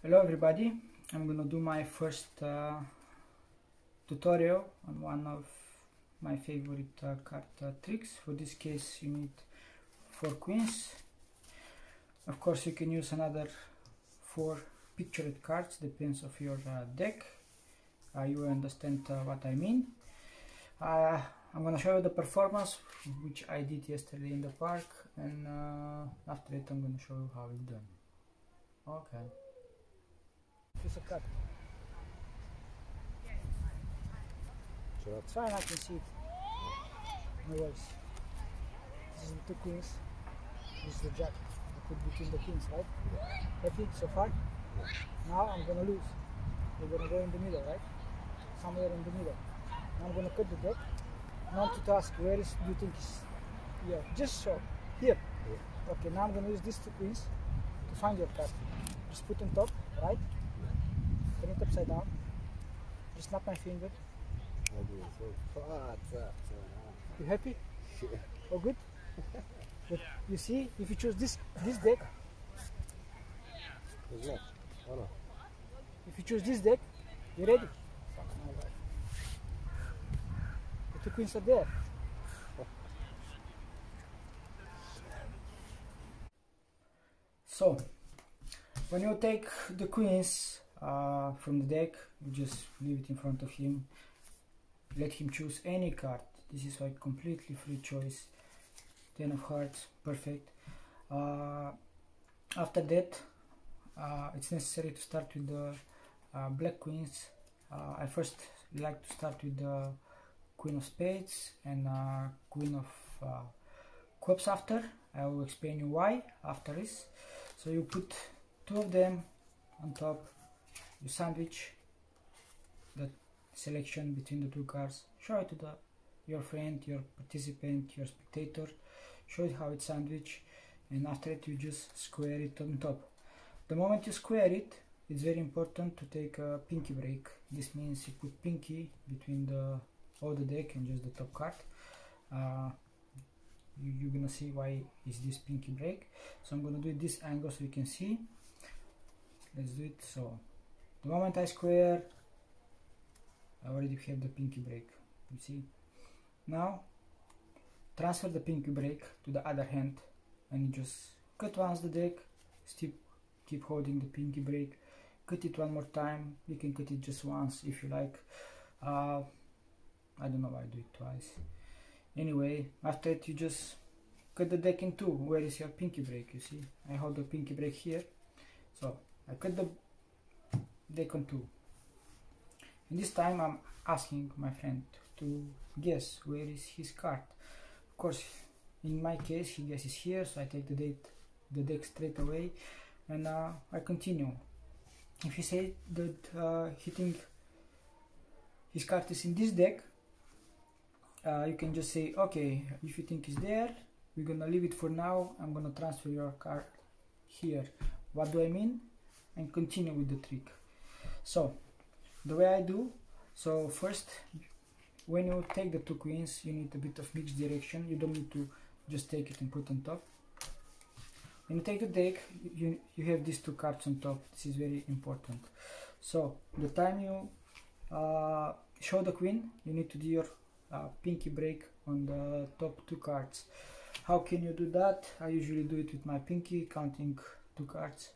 Hello everybody, I'm gonna do my first tutorial on one of my favorite card tricks. For this case you need 4 queens. Of course you can use another 4 pictured cards, depends of your deck. You will understand what I mean. I'm gonna show you the performance which I did yesterday in the park, and after it I'm gonna show you how it's done. Okay. Piece of cut. It's fine, I can see it. No worries. This is the 2 queens. This is the jack. I put between the queens, right? Happy so far? Now I'm gonna lose. We're gonna go in the middle, right? Somewhere in the middle. Now I'm gonna cut the deck. I want you to ask, where is, do you think is here? Just show. Here. Okay, now I'm gonna use these 2 queens to find your card. Just put on top, right? Turn it upside down. Just snap my finger. You happy? Oh, good? But you see, if you choose this deck, if you choose this deck, you ready? The 2 queens are there. So, when you take the queens from the deck, you just leave it in front of him. Let him choose any card. This is like completely free choice. 10 of hearts, perfect. After that, it's necessary to start with the black queens. I first like to start with the Queen of Spades and Queen of Cups after. I will explain you why after this. So you put 2 of them on top, you sandwich the selection between the 2 cards, show it to your friend, your participant, your spectator, show it how it's sandwiched, and after it you just square it on top. The moment you square it, it's very important to take a pinky break. This means you put pinky between all the deck and just the top card. You're gonna see why is this pinky break. So I'm gonna do it this angle so you can see. Let's do it. So the moment I square, I already have the pinky break, you see. Now transfer the pinky break to the other hand and you just cut once the deck, still keep holding the pinky break, cut it one more time. You can cut it just once if you like. I don't know why I do it twice. Anyway, after it you just cut the deck in 2. Where is your pinky break? You see, I hold the pinky break here, so I cut the deck on 2. And this time I'm asking my friend to guess where is his card. Of course, in my case he guesses here, so I take the deck straight away and I continue. If he says that he thinks his card is in this deck, you can just say, okay, if you think it's there, we're gonna leave it for now. I'm gonna transfer your card here. What do I mean? And continue with the trick. So the way I do, so first when you take the 2 queens, you need a bit of mixed direction. You don't need to just take it and put on top. When you take the deck, you have these 2 cards on top. This is very important. So the time you show the queen, you need to do your pinky break on the top 2 cards. How can you do that? I usually do it with my pinky, counting 2 cards.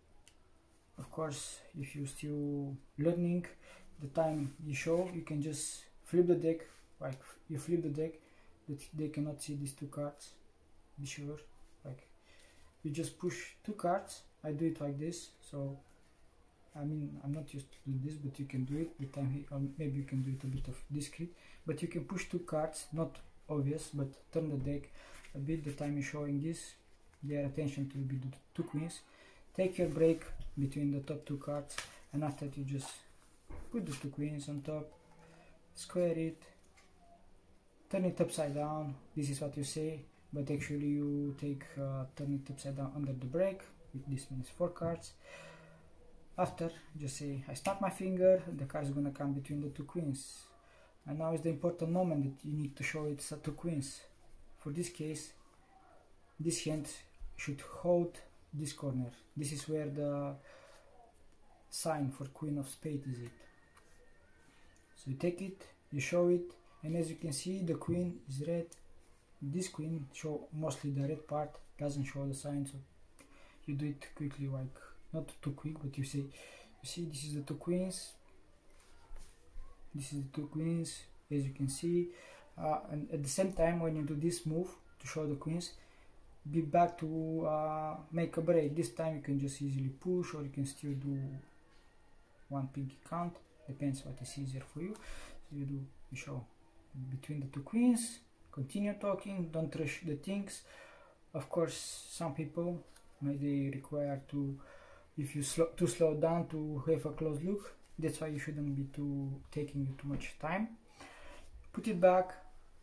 Of course, if you're still learning, the time you show, you can just flip the deck. Like you flip the deck, that they cannot see these 2 cards. Be sure, like you just push 2 cards. I do it like this. So I mean, I'm not used to do this, but you can do it with time, or maybe you can do it a bit of discreet. But you can push 2 cards, not obvious, but turn the deck a bit. The time you're showing this, their attention to be the 2 queens. Take your break between the top 2 cards, and after that you just put the 2 queens on top, square it, turn it upside down. This is what you say, but actually you take turn it upside down under the break. This means 4 cards. After, just say, I snap my finger, the card is gonna come between the 2 queens. And now is the important moment that you need to show it's 2 queens. For this case, this hand should hold this corner. This is where the sign for queen of spades is it. So you take it, you show it, and as you can see the queen is red. This queen show mostly the red part, doesn't show the sign, so you do it quickly, like not too quick, but you see this is the two queens, this is the two queens, as you can see, and at the same time when you do this move to show the queens, be back to make a break. This time you can just easily push, or you can still do one pinky count, depends what is easier for you. So you show between the two queens, continue talking, don't rush the things. Of course some people maybe require to, if you slow down to have a close look, that's why you shouldn't be taking too much time. Put it back,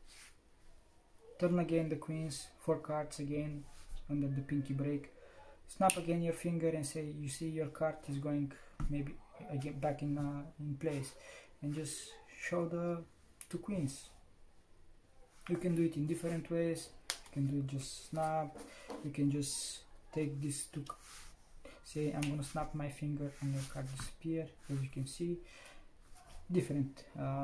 turn again the queens, 4 cards again under the pinky break, snap again your finger and say, you see your card is going maybe again back in place, and just show the two queens. You can do it in different ways. You can do it just snap, you can just take this two, say I'm gonna snap my finger and your card disappear. As you can see, different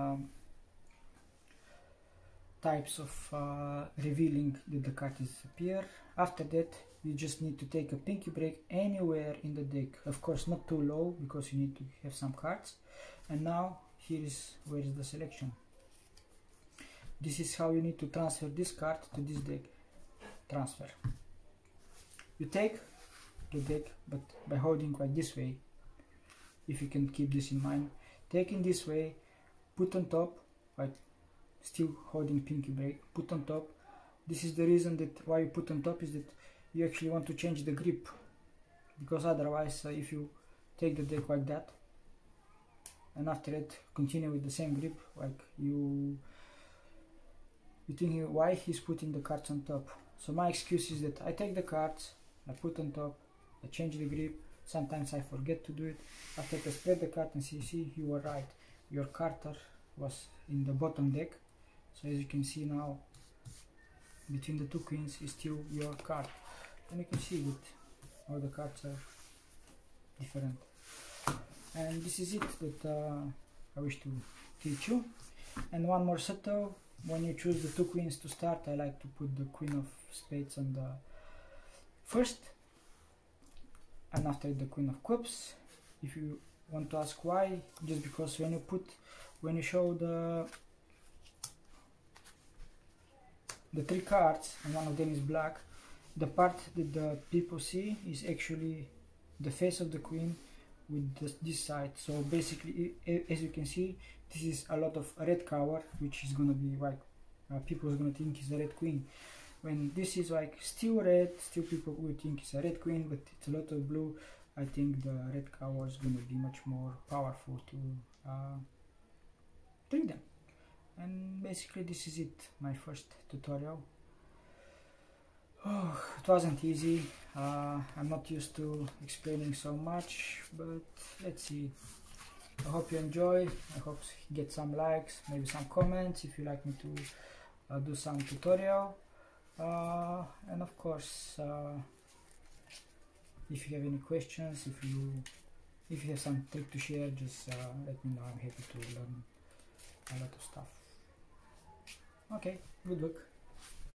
types of revealing that the card disappear. After that you just need to take a pinky break anywhere in the deck, of course not too low because you need to have some cards. And now here is where is the selection. This is how you need to transfer this card to this deck. Transfer. You take the deck, but by holding like this way, if you can keep this in mind, taking this way, put on top, like still holding pinky break, put on top. This is the reason that why you put on top, is that you actually want to change the grip, because otherwise if you take the deck like that and after it continue with the same grip, like you thinking why he's putting the cards on top. So my excuse is that I take the cards, I put on top, I change the grip, sometimes I forget to do it. After I spread the card and see you were right, your Carter was in the bottom deck. So as you can see now, between the two queens is still your card, and you can see that all the cards are different. And this is it that I wish to teach you. And one more subtle, when you choose the two queens to start, I like to put the queen of spades on the first, and after the queen of clubs. If you want to ask why, just because when you show the 3 cards and one of them is black, the part that the people see is actually the face of the queen with this side. So basically, as you can see, this is a lot of red cover, which is gonna be like people are gonna think is a red queen. When this is like still red, still people will think it's a red queen, but it's a lot of blue. I think the red cover is gonna be much more powerful to treat them. And basically this is it, my first tutorial. Oh, it wasn't easy. I'm not used to explaining so much, but let's see. I hope you enjoy. I hope you get some likes, maybe some comments if you like me to do some tutorial. And of course, if you have any questions, if you have some trick to share, just let me know. I'm happy to learn a lot of stuff. Okay, good luck.